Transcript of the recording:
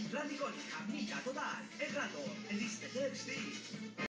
La icónica amiga total, el rato, el disfraz de Steve.